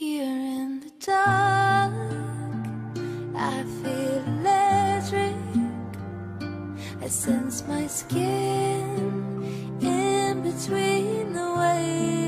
Here in the dark, I feel electric. I sense my skin in between the waves.